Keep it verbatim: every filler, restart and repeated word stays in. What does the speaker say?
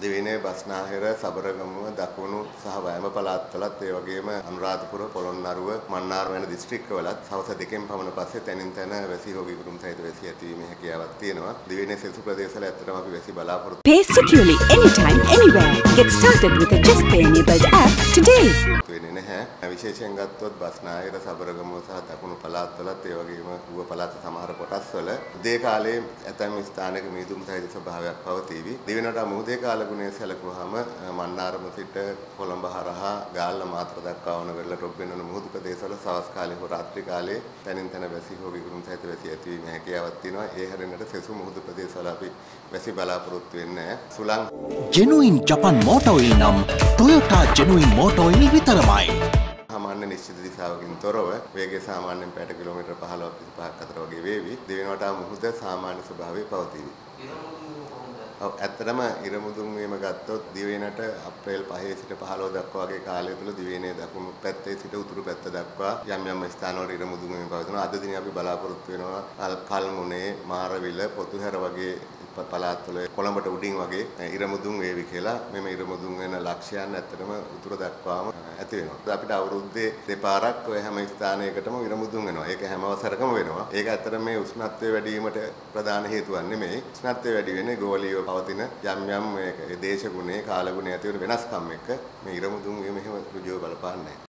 දිවයිනේ බස්නාහිර සබරගමුව දකුණු සහ වයඹ පළාත්වලත් ඒ වගේම අනුරාධපුර පොළොන්නරුව මන්නාර වැනි දිස්ත්‍රික්කවලත් හවස දෙකෙන් පමණ පස්සේ තැනින් තැන වැසි හෝ විදුරුම් සහිත වැසි ඇතිවීමේ හැකියාවක් තියෙනවා. දිවයිනේ සෙසු ප්‍රදේශවල ඇත්තටම අපි වැසි බලාපොරොත්තු Pay securely anytime anywhere. Get started with the Just Pay enabled app today. වෙන්නේ නැහැ. විශේෂයෙන් ගත්තොත් බස්නාහිර සබරගමුව සහ දකුණු පළාත්වලත් ඒ වගේම ඌව පළාත් සමහර කොටස්වල උදේ කාලයේ ඇතැම් ස්ථානයක මීදුම් සහිත ස්වභාවයක් පවතීවි. දිවෙනට මුහුදේ කාලගුණය සැලකුවාම මන්නාරම සිට කොළඹ හරහා ගාල්ල මාතර දක්වා වන වෙරළ ටොප් වෙන මුහුදු ප්‍රදේශවල සවස් කාලේ හෝ රාත්‍රී කාලේ තනින් තන වැසි හෝ විදුරුම් සහිත වැසි ඇතිවීමේ හැකියාවක් තියෙනවා. ඒ හැරෙන්නට සෙසු මුහුදු ප්‍රදේශවල අපි වැසි බලාපොරොත්තු වෙන්නේ නැහැ. සුළං Genuine Japan Motor Oil නම් Toyota Genuine Motor Oil විතරමයි. සාමාන්‍ය නිශ්චිත දිශාවකින් තොරව වේගය සාමාන්‍යයෙන් පැයට කිලෝමීටර් පහළොවක් විසිපහක් අතර වගේ වේවි. දිවෙනට මුහුද සාමාන්‍ය ස්වභාවයේ පවතී. ඔව් ඇත්තටම ඉරමුදුන් වීම ගත්තොත් දිවයිනට අප්‍රේල් පහේ සිට පහළොව දක්වා වගේ කාලය තුල දිවයිනේ දකුණු පැත්තේ සිට උතුරු පැත්ත දක්වා යම් යම් ස්ථානවල ඉරමුදුන් වීම පවතිනවා. අද දිනේ අපි බලාපොරොත්තු වෙනවා කල්මුනේ, මාරවිල, පොතුහැර වගේ පළාත්වල කොළඹට උඩින් වගේ ඉරමුදුන් වේවි කියලා. මෙම ඉරමුදුන් වෙන ලක්ෂයන් ඇත්තටම උතුර දක්වාම ඇති වෙනවා. අපිට අවුරුද්දේ දෙපාරක් ඔය හැම ස්ථානයකටම ඉරමුදුන් වෙනවා. ඒක හැම අවසරකම වෙනවා. ඒක ඇත්තටම මේ උෂ්ණත්වය වැඩි වීමට ප්‍රධාන හේතුවක් නෙමෙයි. උෂ්ණත්වය වැඩි වෙන්නේ ගෝලීය පවතින යම් යම් මේ දේශගුණේ කාලගුණේ ඇති වෙන වෙනස්කම් එක්ක මේ ඉරමුදුන් වීම එහෙම ඍජුව බලපාන්නේ නැහැ.